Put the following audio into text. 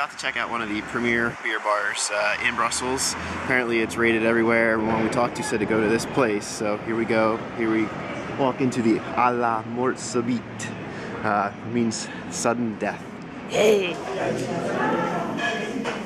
about to check out one of the premier beer bars in Brussels. Apparently it's rated everywhere. Everyone we talked to said to go to this place, so here we go. Here we walk into the à la mort subite. Means sudden death. Hey!